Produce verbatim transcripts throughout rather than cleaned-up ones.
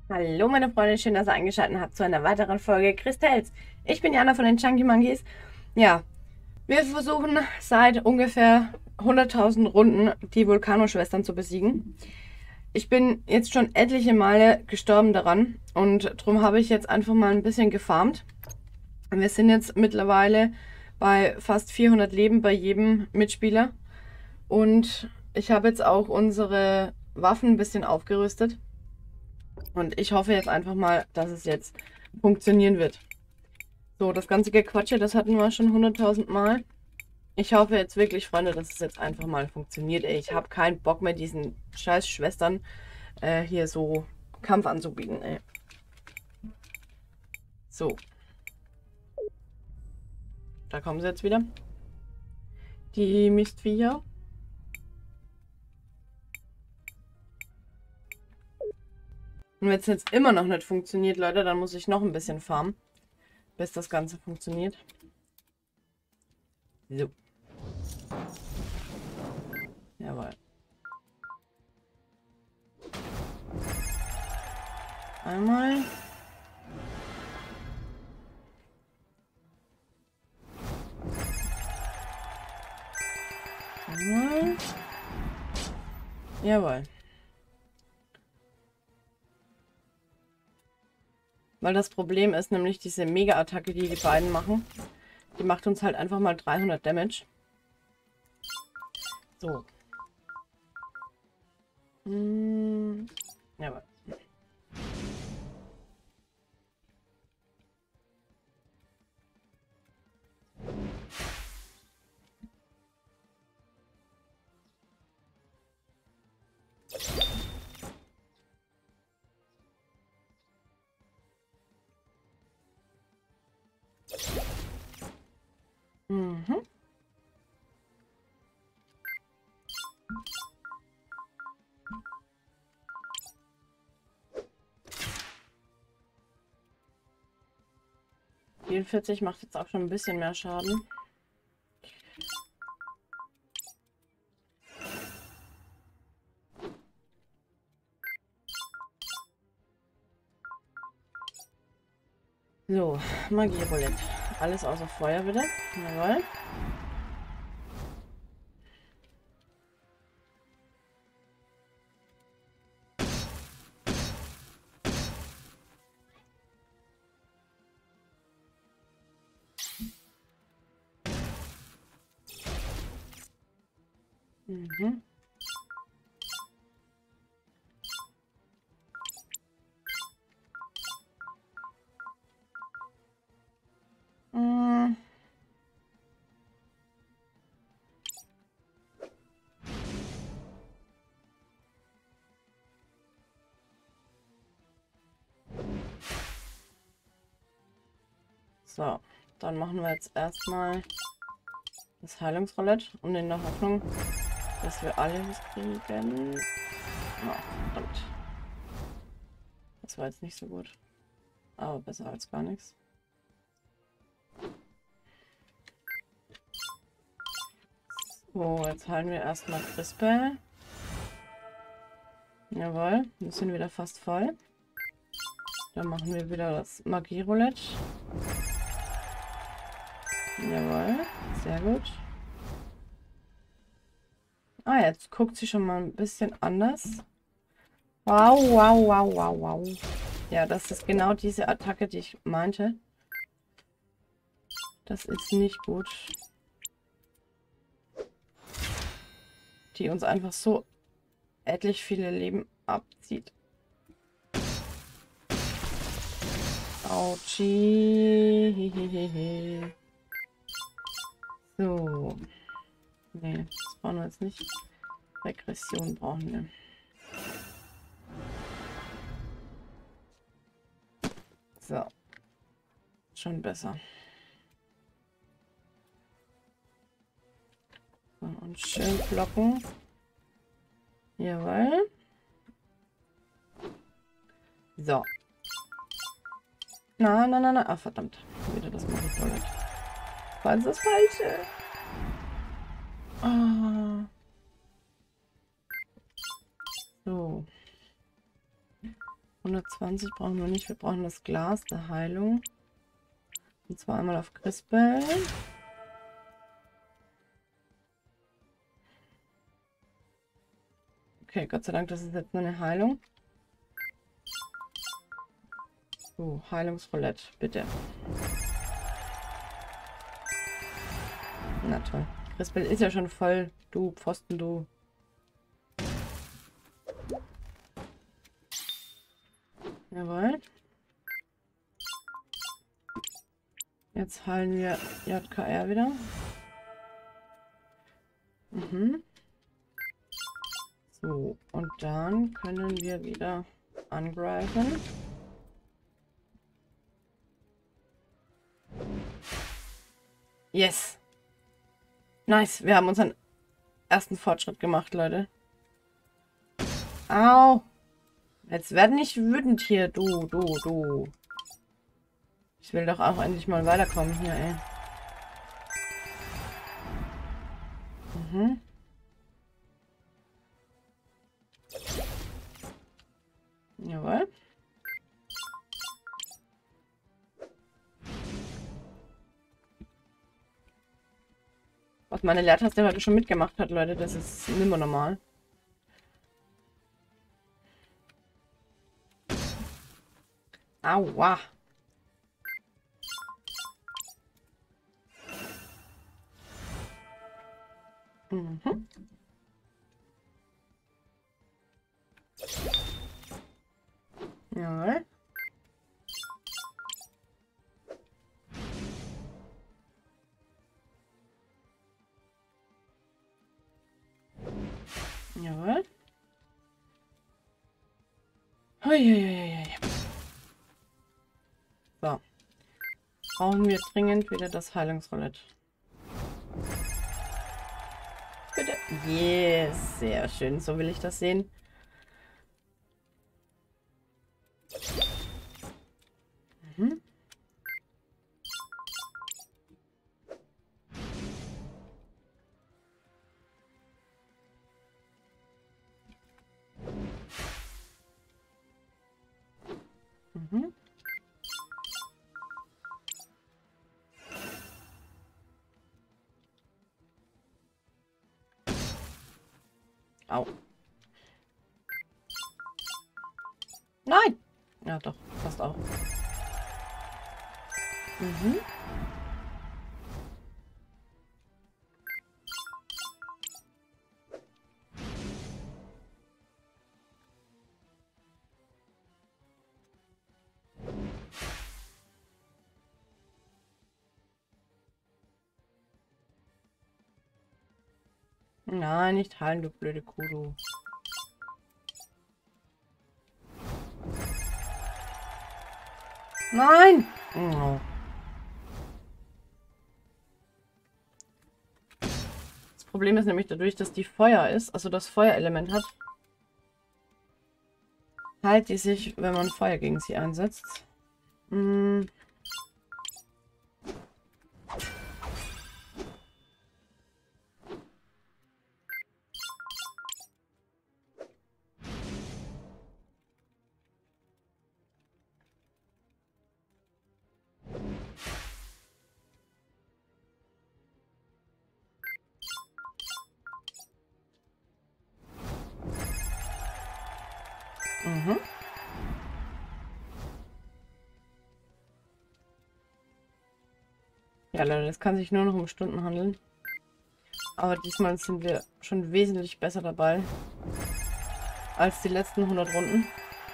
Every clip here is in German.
Hallo meine Freunde, schön, dass ihr eingeschaltet habt zu einer weiteren Folge Christels. Ich bin Jana von den Chunky Monkeys. Ja, wir versuchen seit ungefähr hunderttausend Runden die Vulcano-Schwestern zu besiegen. Ich bin jetzt schon etliche Male gestorben daran und darum habe ich jetzt einfach mal ein bisschen gefarmt. Wir sind jetzt mittlerweile bei fast vierhundert Leben bei jedem Mitspieler und ich habe jetzt auch unsere Waffen ein bisschen aufgerüstet. Und ich hoffe jetzt einfach mal, dass es jetzt funktionieren wird. So, das ganze Gequatsche, das hatten wir schon hunderttausend Mal. Ich hoffe jetzt wirklich, Freunde, dass es jetzt einfach mal funktioniert. Ey, ich habe keinen Bock mehr, diesen scheiß Schwestern äh, hier so Kampf anzubieten. Ey. So, da kommen sie jetzt wieder. Die Mistviecher. Und wenn es jetzt immer noch nicht funktioniert, Leute, dann muss ich noch ein bisschen farmen, bis das Ganze funktioniert. So. Jawohl. Einmal. Einmal. Jawohl. Weil das Problem ist nämlich diese Mega-Attacke, die die beiden machen. Die macht uns halt einfach mal dreihundert Damage. So. Hm. Jawohl. Mhm. vierundvierzig macht jetzt auch schon ein bisschen mehr Schaden. So, Magie-Roulette. Alles außer Feuer bitte. Jawohl. Mhm. Mm. So, dann machen wir jetzt erstmal das Heilungsroulette und in der Hoffnung, dass wir alles kriegen. Oh, verdammt. Das war jetzt nicht so gut. Aber besser als gar nichts. So, jetzt heilen wir erstmal Crispell. Jawohl, wir sind wieder fast voll. Dann machen wir wieder das Magie-Roulette. Jawohl, sehr gut. Ah, jetzt guckt sie schon mal ein bisschen anders. Wow, wow, wow, wow, wow. Ja, das ist genau diese Attacke, die ich meinte. Das ist nicht gut. Die uns einfach so etlich viele Leben abzieht. Autschi. So. Nee, das brauchen wir jetzt nicht. Regression brauchen wir. So. Schon besser. So, und schön blocken. Jawohl. So. Na, na, na, na. Ah, verdammt. Wieder das mache ich nicht. Was ist das Falsche? Ah. So. hundertzwanzig brauchen wir nicht. Wir brauchen das Glas der Heilung. Und zwar einmal auf Crispell. Okay, Gott sei Dank, das ist jetzt nur eine Heilung. So, Heilungsroulette, bitte. Na toll. Crispell ist ja schon voll. Du Pfosten, du. Jawohl. Jetzt heilen wir J K R wieder. Mhm. So, und dann können wir wieder angreifen. Yes. Nice, wir haben unseren ersten Fortschritt gemacht, Leute. Au. Jetzt werd nicht wütend hier, du, du, du. Ich will doch auch endlich mal weiterkommen hier, ey. Mhm. Jawohl. Was meine Leertaste heute schon mitgemacht hat, Leute, das ist nimmer normal. Aua. Mhm. Jawohl. Jawohl. Uiuiui. So. Brauchen wir dringend wieder das Heilungsroulette. Bitte. Yes, sehr schön. So will ich das sehen. Mhm. Mhm. Au. Nein! Ja, doch. Passt auch. Mhm. Nein, nicht heilen, du blöde Kuh, du. Nein! Oh. Das Problem ist nämlich dadurch, dass die Feuer ist, also das Feuerelement hat, heilt die sich, wenn man Feuer gegen sie einsetzt. Hm. Mhm. Ja, Leute, das kann sich nur noch um Stunden handeln. Aber diesmal sind wir schon wesentlich besser dabei als die letzten hundert Runden.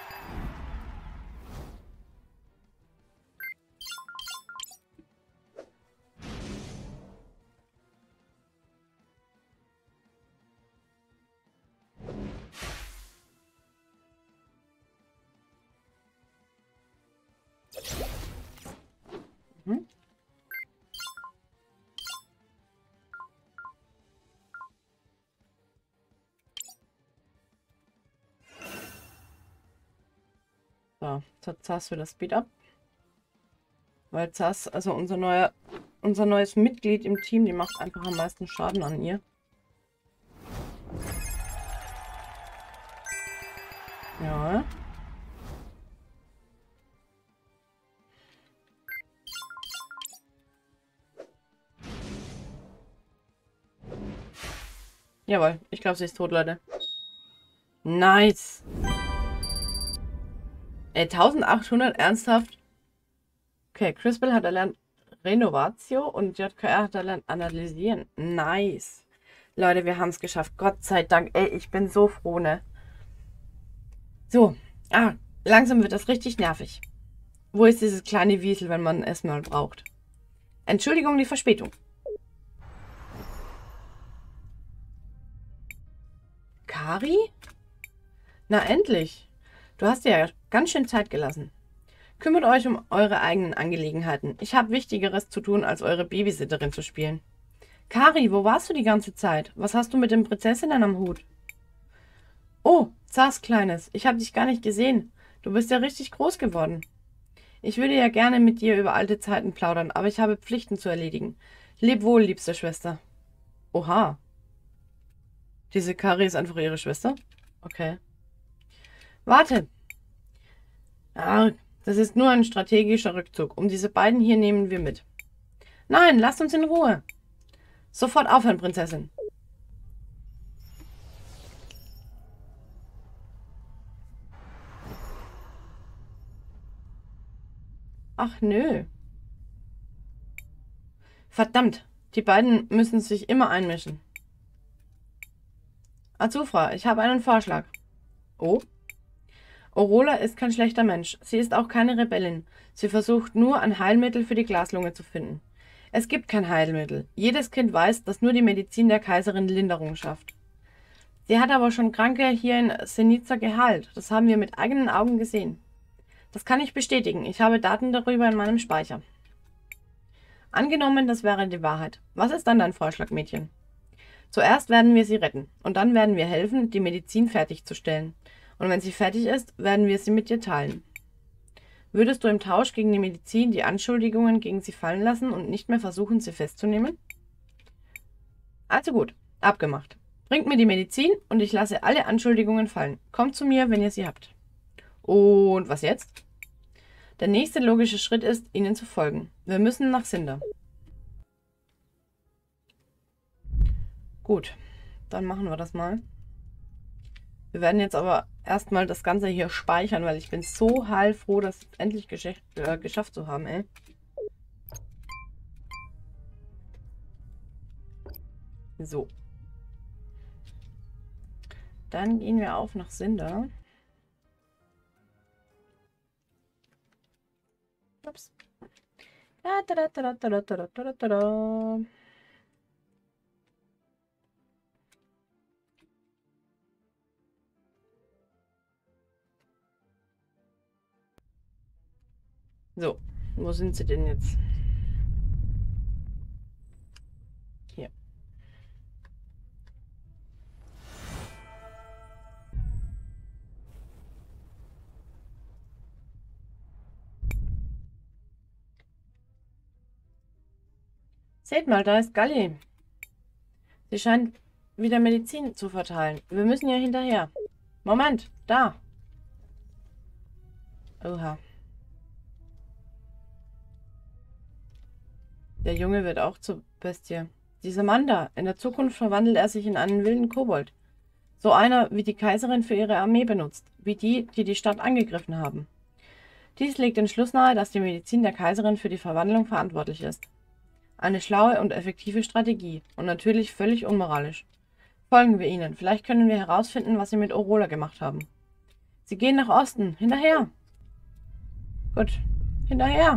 Mhm. So, jetzt hat Zas wieder Speed up. Weil Zas, also unser neuer, unser neues Mitglied im Team, die macht einfach am meisten Schaden an ihr. Ja. Jawohl, ich glaube, sie ist tot, Leute. Nice. Ey, eintausendachthundert, ernsthaft? Okay, Crispell hat erlernt Renovatio und J K R hat erlernt Analysieren. Nice. Leute, wir haben es geschafft. Gott sei Dank. Ey, ich bin so froh, ne? So. Ah, langsam wird das richtig nervig. Wo ist dieses kleine Wiesel, wenn man es mal braucht? Entschuldigung, die Verspätung. Kari? Na endlich. Du hast dir ja ganz schön Zeit gelassen. Kümmert euch um eure eigenen Angelegenheiten. Ich habe Wichtigeres zu tun, als eure Babysitterin zu spielen. Kari, wo warst du die ganze Zeit? Was hast du mit den Prinzessinnen am Hut? Oh, Zars Kleines, ich habe dich gar nicht gesehen. Du bist ja richtig groß geworden. Ich würde ja gerne mit dir über alte Zeiten plaudern, aber ich habe Pflichten zu erledigen. Leb wohl, liebste Schwester. Oha. Diese Kari ist einfach ihre Schwester? Okay. Warte. Ah, das ist nur ein strategischer Rückzug. Um diese beiden hier nehmen wir mit. Nein, lasst uns in Ruhe. Sofort aufhören, Prinzessin. Ach nö. Verdammt, die beiden müssen sich immer einmischen. Azufra, ich habe einen Vorschlag. Oh? Orola ist kein schlechter Mensch. Sie ist auch keine Rebellin. Sie versucht nur, ein Heilmittel für die Glaslunge zu finden. Es gibt kein Heilmittel. Jedes Kind weiß, dass nur die Medizin der Kaiserin Linderung schafft. Sie hat aber schon Kranke hier in Senica geheilt. Das haben wir mit eigenen Augen gesehen. Das kann ich bestätigen. Ich habe Daten darüber in meinem Speicher. Angenommen, das wäre die Wahrheit. Was ist dann dein Vorschlag, Mädchen? Zuerst werden wir sie retten. Und dann werden wir helfen, die Medizin fertigzustellen. Und wenn sie fertig ist, werden wir sie mit dir teilen. Würdest du im Tausch gegen die Medizin die Anschuldigungen gegen sie fallen lassen und nicht mehr versuchen, sie festzunehmen? Also gut, abgemacht. Bringt mir die Medizin und ich lasse alle Anschuldigungen fallen. Kommt zu mir, wenn ihr sie habt. Und was jetzt? Der nächste logische Schritt ist, ihnen zu folgen. Wir müssen nach Cinder. Gut, dann machen wir das mal. Wir werden jetzt aber erstmal das Ganze hier speichern, weil ich bin so heilfroh, das endlich gesch äh, geschafft zu haben, ey. So. Dann gehen wir auf nach Cinder. Ups. Da, da, da, da, da, da, da, da, da. So, wo sind sie denn jetzt? Hier. Seht mal, da ist Galli. Sie scheint wieder Medizin zu verteilen. Wir müssen ja hinterher. Moment, da. Oha. Der Junge wird auch zur Bestie. Dieser Mann da, in der Zukunft verwandelt er sich in einen wilden Kobold. So einer, wie die Kaiserin für ihre Armee benutzt. Wie die, die die Stadt angegriffen haben. Dies legt den Schluss nahe, dass die Medizin der Kaiserin für die Verwandlung verantwortlich ist. Eine schlaue und effektive Strategie. Und natürlich völlig unmoralisch. Folgen wir ihnen. Vielleicht können wir herausfinden, was sie mit Orola gemacht haben. Sie gehen nach Osten. Hinterher. Gut. Hinterher.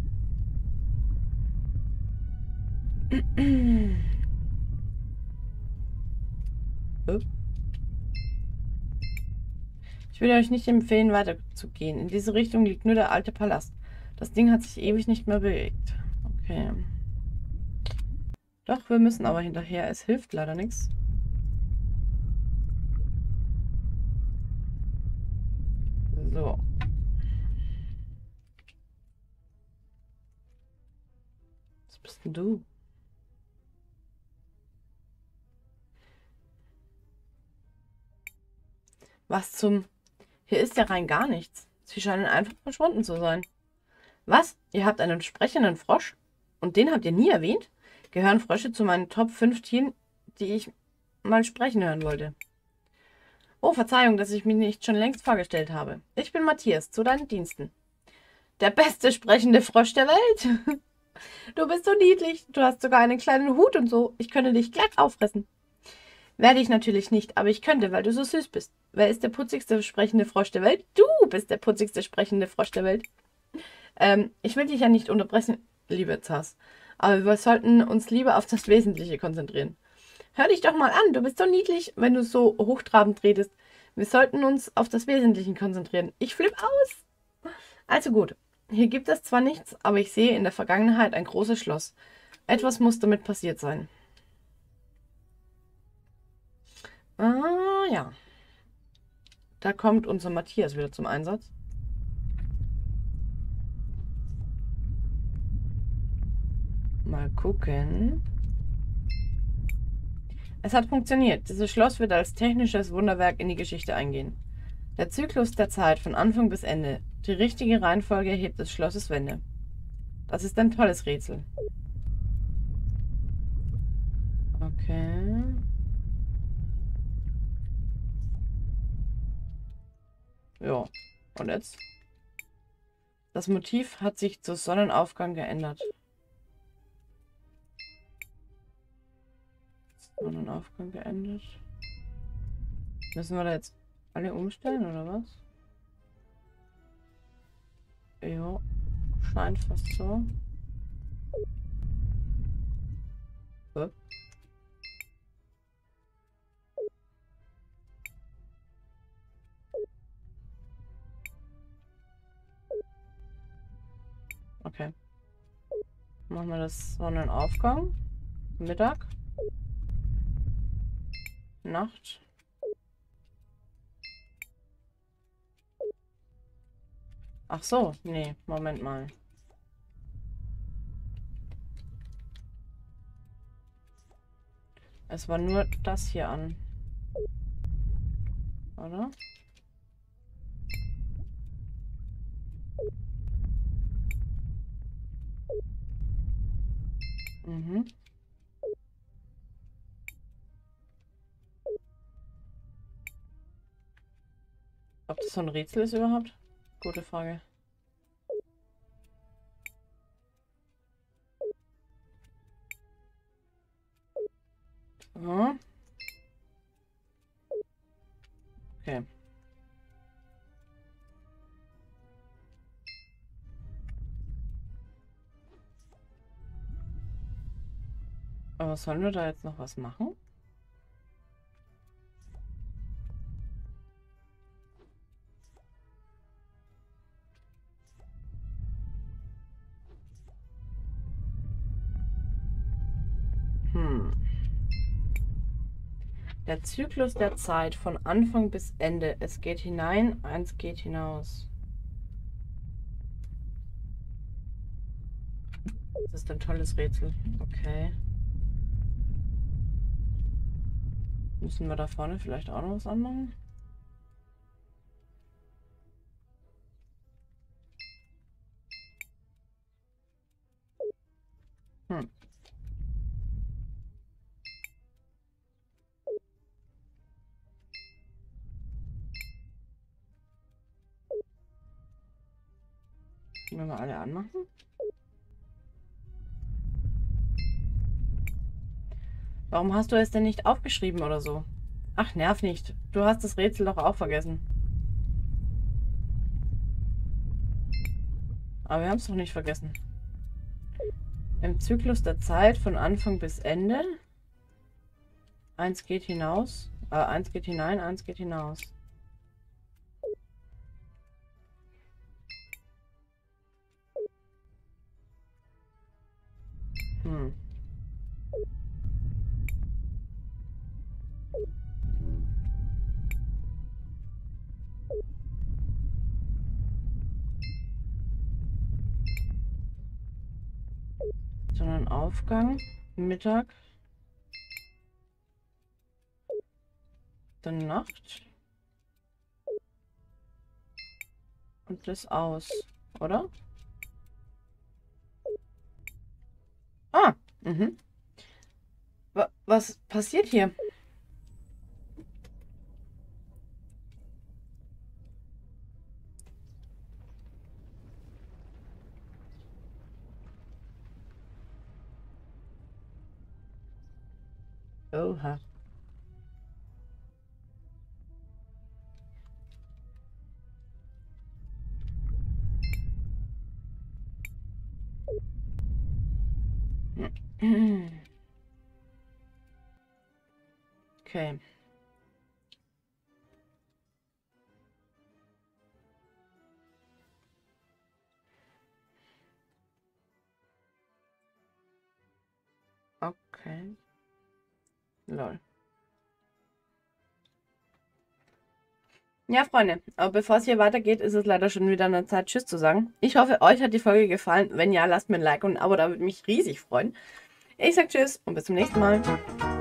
Ich würde euch nicht empfehlen, weiterzugehen. In diese Richtung liegt nur der alte Palast. Das Ding hat sich ewig nicht mehr bewegt. Okay. Doch, wir müssen aber hinterher. Es hilft leider nichts. So. Was bist denn du? Was zum... Hier ist ja rein gar nichts. Sie scheinen einfach verschwunden zu sein. Was? Ihr habt einen sprechenden Frosch? Und den habt ihr nie erwähnt? Gehören Frösche zu meinen Top fünf Tieren, die ich mal sprechen hören wollte. Oh, Verzeihung, dass ich mich nicht schon längst vorgestellt habe. Ich bin Matthias, zu deinen Diensten. Der beste sprechende Frosch der Welt. Du bist so niedlich. Du hast sogar einen kleinen Hut und so. Ich könnte dich glatt auffressen. Werde ich natürlich nicht, aber ich könnte, weil du so süß bist. Wer ist der putzigste sprechende Frosch der Welt? Du bist der putzigste sprechende Frosch der Welt. Ähm, ich will dich ja nicht unterbrechen, liebe Zas. Aber wir sollten uns lieber auf das Wesentliche konzentrieren. Hör dich doch mal an, du bist so niedlich, wenn du so hochtrabend redest. Wir sollten uns auf das Wesentliche konzentrieren. Ich flipp aus. Also gut, hier gibt es zwar nichts, aber ich sehe in der Vergangenheit ein großes Schloss. Etwas muss damit passiert sein. Ah, ja. Da kommt unser Matthias wieder zum Einsatz. Mal gucken. Es hat funktioniert. Dieses Schloss wird als technisches Wunderwerk in die Geschichte eingehen. Der Zyklus der Zeit von Anfang bis Ende. Die richtige Reihenfolge hebt des Schlosses Wände. Das ist ein tolles Rätsel. Okay. Ja. Und jetzt? Das Motiv hat sich zu Sonnenaufgang geändert. Sonnenaufgang geändert. Müssen wir da jetzt alle umstellen, oder was? Ja, scheint fast so. Hä? Okay. Machen wir das Sonnenaufgang. Mittag. Nacht. Ach so, nee, Moment mal. Es war nur das hier an. Oder? Mhm. Ob das so ein Rätsel ist überhaupt? Gute Frage. Ja. Okay. Aber sollen wir da jetzt noch was machen? Hm. Der Zyklus der Zeit von Anfang bis Ende. Es geht hinein, eins geht hinaus. Das ist ein tolles Rätsel. Okay. Müssen wir da vorne vielleicht auch noch was anmachen? Hm. Wenn wir alle anmachen? Warum hast du es denn nicht aufgeschrieben oder so? Ach, nerv nicht. Du hast das Rätsel doch auch vergessen. Aber wir haben es doch nicht vergessen. Im Zyklus der Zeit von Anfang bis Ende. Eins geht hinaus. Äh, eins geht hinein, eins geht hinaus. Hm. Sondern Aufgang, Mittag, dann Nacht und das aus, oder? Ah, mhm. Wa- Was passiert hier? Oha. Okay. Okay. Lol. Ja, Freunde, aber bevor es hier weitergeht, ist es leider schon wieder an der Zeit, Tschüss zu sagen. Ich hoffe, euch hat die Folge gefallen. Wenn ja, lasst mir ein Like und ein Abo, da würde mich riesig freuen. Ich sag Tschüss und bis zum nächsten Mal.